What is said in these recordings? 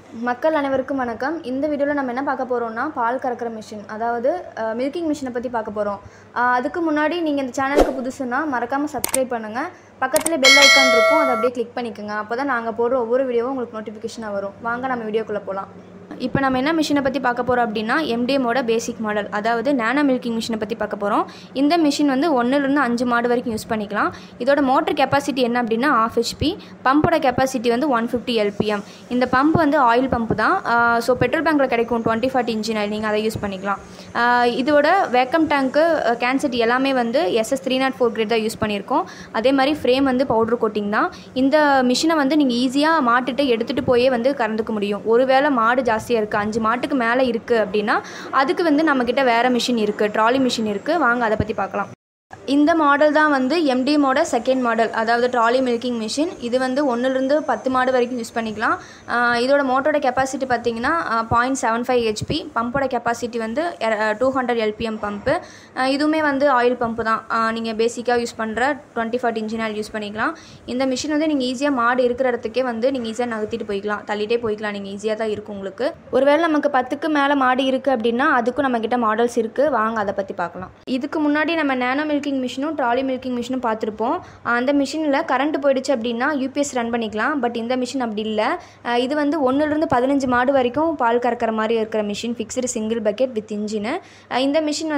மக்கள் அனைவருக்கும் வணக்கம். இந்த வீடியோவில் நம்ம என்ன பார்க்க போகிறோம்னா பால் கறக்கிற மிஷின், அதாவது மில்கிங் மிஷினை பற்றி பார்க்க போகிறோம். அதுக்கு முன்னாடி நீங்கள் இந்த சேனலுக்கு புதுசுன்னா மறக்காமல் சப்ஸ்கிரைப் பண்ணுங்கள். பக்கத்தில் பெல் ஐக்கான் இருக்கும், அதை அப்படியே கிளிக் பண்ணிக்கோங்க. அப்போ தான் நாங்கள் போடுற ஒவ்வொரு வீடியோவும் உங்களுக்கு நோட்டிஃபிகேஷனாக வரும். வாங்க நம்ம வீடியோக்குள்ளே போகலாம். இப்போ நம்ம என்ன மிஷினை பற்றி பார்க்க போகிறோம் அப்படின்னா MDMோட பேசிக் மாடல், அதாவது நானோ மில்கிங் மிஷினை பற்றி பார்க்க போகிறோம். இந்த மிஷின் வந்து 1லேருந்து 5 மாடு வரைக்கும் யூஸ் பண்ணிக்கலாம். இதோட மோட்டர் கெப்பாசிட்டி என்ன அப்படின்னா 1/2 HP, பம்போட கெப்பாசிட்டி வந்து 150 LPM. இந்த பம்ப் வந்து ஆயில் பம்ப் தான். ஸோ பெட்ரோல் பேங்கில் கிடைக்கும் 2040 இன்ஜின் ஆயில், நீங்கள் அதை யூஸ் பண்ணிக்கலாம். இதோட வேக்கம் டேங்க்கு கேன்செட் எல்லாமே வந்து SS 304 கிரேட் தான் யூஸ் பண்ணியிருக்கோம். அதே மாதிரி ஃப்ரேம் வந்து பவுடர் கோட்டிங் தான். இந்த மிஷினை வந்து நீங்கள் ஈஸியாக மாட்டுட்டு எடுத்துகிட்டு போயே வந்து கறந்துக்க முடியும். ஒருவேளை மாடு ஜாஸ்தியாக இருக்குது, 5 மாட்டுக்கு மேலே இருக்குது அப்படின்னா அதுக்கு வந்து நம்மக்கிட்ட வேறு மிஷின் இருக்குது, ட்ராலி மிஷின் இருக்குது. வாங்க அதை பற்றி பார்க்கலாம். இந்த மாடல் தான் வந்து MDMோட செகண்ட் மாடல், அதாவது ட்ராலி மில்கிங் மிஷின். இது வந்து 1லேருந்து 10 மாடு வரைக்கும் யூஸ் பண்ணிக்கலாம். இதோட மோட்டரோட கெப்பாசிட்டி பார்த்தீங்கன்னா 0.75 HP, பம்போட கெப்பாசிட்டி வந்து 200 LPM பம்ப்பு. இதுவுமே வந்து ஆயில் பம்ப்பு தான். நீங்கள் பேசிக்காக யூஸ் பண்ணுற 2040 இன்ஜின் ஆயில் யூஸ் பண்ணிக்கலாம். இந்த மிஷின் வந்து நீங்கள் ஈஸியாக மாடு இருக்கிற இடத்துக்கே வந்து நீங்கள் ஈஸியாக நகர்த்திட்டு போய்க்கலாம், தள்ளிட்டே போய்க்கலாம். நீங்கள் ஈஸியாக தான் இருக்கும் உங்களுக்கு. ஒருவேளை நமக்கு 10க்கு மேலே மாடு இருக்குது அப்படின்னா அதுக்கும் நம்மக்கிட்ட மாடல்ஸ் இருக்குது. வாங்க அதை பற்றி பார்க்கலாம். இதுக்கு முன்னாடி நம்ம நானோ மில்கிங் மிஷினும் ட்ராலி மில்கிங் மிஷினும் பார்த்துருப்போம். அந்த மிஷினில் கரண்ட் போயிடுச்சு அப்படின்னா UPS ரன் பண்ணிக்கலாம். பட் இந்த மிஷின் அப்படி இல்லை. இது வந்து 1லேருந்து 15 மாடு வரைக்கும் பால் கறக்கிற மாதிரி இருக்கிற machine, fixed single bucket with engine. இந்த மிஷின்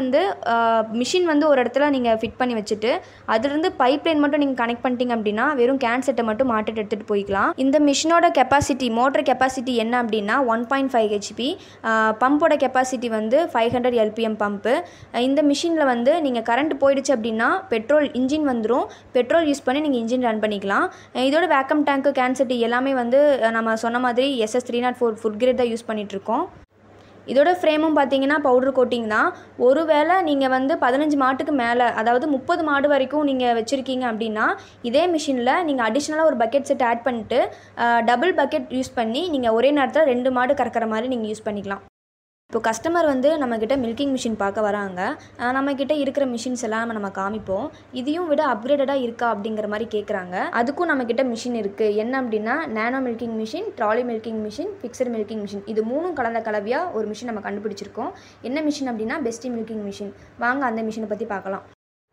வந்து ஒரு இடத்துல நீங்கள் ஃபிட் பண்ணி வச்சுட்டு அதுலேருந்து பைப் லைன் மட்டும் நீங்கள் கனெக்ட் பண்ணிட்டீங்க அப்படின்னா வெறும் கேன் செட்டை மட்டும் மாட்டிட்டு எடுத்துகிட்டு போய்க்கலாம். இந்த மிஷினோட கெப்பாசிட்டி, மோட்டர் கெப்பாசிட்டி என்ன அப்படின்னா 1.5 HP, பம்போட கெப்பாசிட்டி வந்து 500 LPM பம்ப்பு. இந்த மிஷினில் வந்து நீங்கள் கரண்ட் போயிடுச்சு அப்படின்னா பெட்ரோல் இன்ஜின் வந்துடும். பெட்ரோல் யூஸ் பண்ணி நீங்கள் இன்ஜின் ரன் பண்ணிக்கலாம். இதோட வேக்கம் டேங்க்கு கேன்செட் எல்லாமே வந்து நம்ம சொன்ன மாதிரி SS 304 ஃபுட் கிரேட் தான் யூஸ் பண்ணிகிட்ருக்கோம். இதோட ஃப்ரேமும் பார்த்தீங்கன்னா பவுடர் கோட்டிங் தான். ஒருவேளை நீங்கள் வந்து 15 மாட்டுக்கு மேலே, அதாவது 30 மாடு வரைக்கும் நீங்கள் வச்சுருக்கீங்க அப்படின்னா இதே மிஷினில் நீங்கள் அடிஷ்னலாக ஒரு பக்கெட் செட் ஆட் பண்ணிட்டு டபுள் பக்கெட் யூஸ் பண்ணி நீங்கள் ஒரே நேரத்தில் 2 மாடு கறக்கிற மாதிரி நீங்கள் யூஸ் பண்ணிக்கலாம். இப்போ கஸ்டமர் வந்து நம்மக்கிட்ட மில்கிங் மிஷின் பார்க்க வராங்க. நம்மக்கிட்ட இருக்கிற மிஷின்ஸ் எல்லாம் நம்ம காமிப்போம். இதையும் விட அப்கிரேடடாக இருக்கா அப்படிங்கிற மாதிரி கேட்குறாங்க. அதுக்கும் நம்மக்கிட்ட மிஷின் இருக்குது. என்ன அப்படின்னா nano milking machine, trolley milking machine, fixed milking machine, இது 3ம் கலந்த கலவையாக ஒரு மிஷின் நம்ம கண்டுபிடிச்சிருக்கோம். என்ன மிஷின் அப்படின்னா பெஸ்டி மில்கிங் மிஷின். வாங்க அந்த மிஷினை பற்றி பார்க்கலாம்.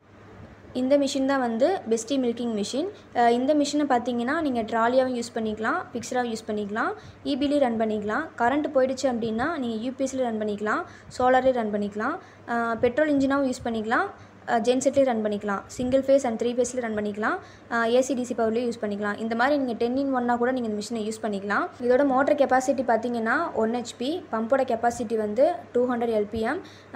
இந்த மிஷின் தான் வந்து பெஸ்டி மில்கிங் மிஷின். இந்த மிஷினை பார்த்தீங்கன்னா நீங்கள் ட்ராலியாகவும் யூஸ் பண்ணிக்கலாம், ஃபிக்ஸ்டாகவும் யூஸ் பண்ணிக்கலாம், EBலையும் ரன் பண்ணிக்கலாம். கரண்ட் போயிடுச்சு அப்படின்னா நீங்கள் UPSலையும் ரன் பண்ணிக்கலாம், சோலார்லேயும் ரன் பண்ணிக்கலாம், பெட்ரோல் இன்ஜினாகவும் யூஸ் பண்ணிக்கலாம், ஜென்செட்லேயும் ரன் பண்ணிக்கலாம், சிங்கிள் ஃபேஸ் அண்ட் 3 ஃபேஸ்லேயும் ரன் பண்ணிக்கலாம், AC/DC பவர்லேயும் யூஸ் பண்ணிக்கலாம். இந்த மாதிரி நீங்கள் 10-in-1 கூட நீங்கள் இந்த மிஷினை யூஸ் பண்ணிக்கலாம். இதோட மோட்டர் கெப்பாசிட்டி பார்த்தீங்கன்னா 1 HP, பம்போட கெப்பாசிட்டி வந்து 200 LPM.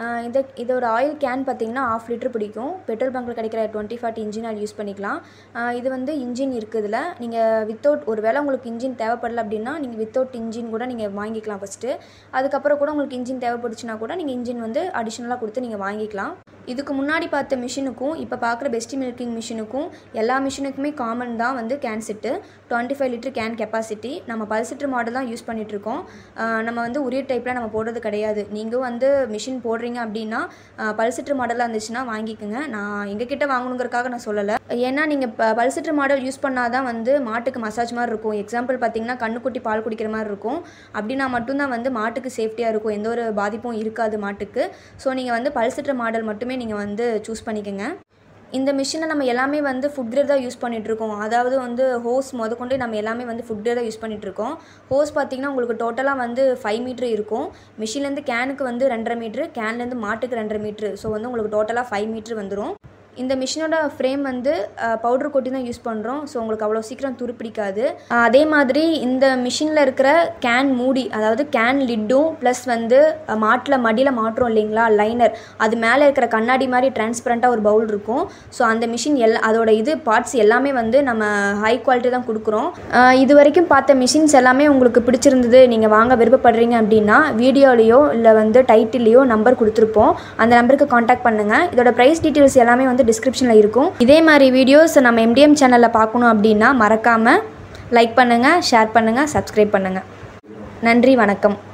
இதோட ஆயில் கேன் பார்த்தீங்கன்னா 1/2 லிட்டர் பிடிக்கும். பெட்ரோல் பங்கில் கிடைக்கிற 2040 இன்ஜின் ஆயில் யூஸ் பண்ணிக்கலாம். இது வந்து இன்ஜின் இருக்குது. இதில் நீங்கள் வித்தவுட், ஒரு வேளை உங்களுக்கு இன்ஜின் தேவைப்படலை அப்படின்னா நீங்கள் வித்தவுட் இன்ஜின் கூட நீங்கள் வாங்கிக்கலாம் ஃபஸ்ட்டு. அதுக்கப்புறம் கூட உங்களுக்கு இன்ஜின் தேவைப்படுச்சுன்னா கூட நீங்கள் இன்ஜின் வந்து அடிஷ்னலாக கொடுத்து நீங்கள் வாங்கிக்கலாம். இதுக்கு முன்னாடி பார்த்த மிஷினுக்கும் இப்போ பார்க்குற பெஸ்டி மில்கிங் மிஷினுக்கும் எல்லா மிஷினுக்குமே காமன் தான் வந்து can set. 25 litre can capacity. நம்ம பல்செட்ரு மாடல் தான் யூஸ் பண்ணிகிட்ருக்கோம். நம்ம வந்து உரிய டைப்பில் நம்ம போடுறது கிடையாது. நீங்கள் வந்து மிஷின் போடுறீங்க அப்படின்னா பல்செட்ரு மாடலாக இருந்துச்சுன்னா வாங்கிக்கோங்க. நான் எங்ககிட்ட வாங்கணுங்கிறதுக்காக நான் சொல்லலை. ஏன்னா நீங்கள் பல்செட்ரு மாடல் யூஸ் பண்ணால் தான் வந்து மாட்டுக்கு மசாஜ் மாதிரி இருக்கும். எக்ஸாம்பிள் பார்த்தீங்கன்னா கண்ணுக்குட்டி பால் குடிக்கிற மாதிரி இருக்கும். அப்படின்னா மட்டும்தான் வந்து மாட்டுக்கு சேஃப்டியாக இருக்கும், எந்த ஒரு பாதிப்பும் இருக்காது மாட்டுக்கு. ஸோ நீங்கள் வந்து பல்செட்ரு மாடல் மட்டுமே நீங்கள் வந்து சூஸ் பண்ணிக்கோங்க. இந்த மிஷினை நம்ம எல்லாமே வந்து ஃபுட் கிரேட் தான் யூஸ் பண்ணிகிட்ருக்கோம். அதாவது வந்து ஹோஸ் முதற்கொண்டு நம்ம எல்லாமே வந்து ஃபுட் கிரேட் தான் யூஸ் பண்ணிகிட்ருக்கோம். ஹோஸ் பார்த்திங்கன்னா உங்களுக்கு டோட்டலாக வந்து 5 மீட்ரு இருக்கும். மிஷின்லேருந்து கேனுக்கு வந்து 2.5 மீட்ரு, கேன்லேருந்து மாட்டுக்கு 2.5 மீட்ரு. ஸோ வந்து உங்களுக்கு டோட்டலாக 5 மீட்ரு வந்துடும். இந்த மிஷினோட ஃப்ரேம் வந்து பவுடர் கோட்டி தான் யூஸ் பண்ணுறோம். ஸோ உங்களுக்கு அவ்வளோ சீக்கிரம் துருப்பிடிக்காது. அதே மாதிரி இந்த மிஷினில் இருக்கிற கேன் மூடி, அதாவது கேன் லிட்டும் ப்ளஸ் வந்து மாட்டில் மடியில் மாட்டுறோம் இல்லைங்களா லைனர், அது மேலே இருக்கிற கண்ணாடி மாதிரி டிரான்ஸ்பரண்ட்டாக ஒரு பவுல் இருக்கும். ஸோ அந்த மிஷின் அதோட பார்ட்ஸ் எல்லாமே வந்து நம்ம ஹை குவாலிட்டி தான் கொடுக்குறோம். இது வரைக்கும் பார்த்த மிஷின்ஸ் எல்லாமே உங்களுக்கு பிடிச்சிருந்தது, நீங்கள் வாங்க விருப்பப்படுறீங்க அப்படின்னா வீடியோலையோ இல்லை வந்து டைட்டில்லையோ நம்பர் கொடுத்துருப்போம். அந்த நம்பருக்கு காண்டாக்ட் பண்ணுங்கள். இதோட ப்ரைஸ் டீட்டெயில்ஸ் எல்லாமே வந்து டிஸ்கிரிப்ஷனில் இருக்கும். இதே மாதிரி வீடியோஸ் நம்ம MDM சேனலில் பார்க்கணும் அப்படின்னா மறக்காமல் லைக் பண்ணுங்கள், ஷேர் பண்ணுங்கள், சப்ஸ்கிரைப் பண்ணுங்கள். நன்றி, வணக்கம்.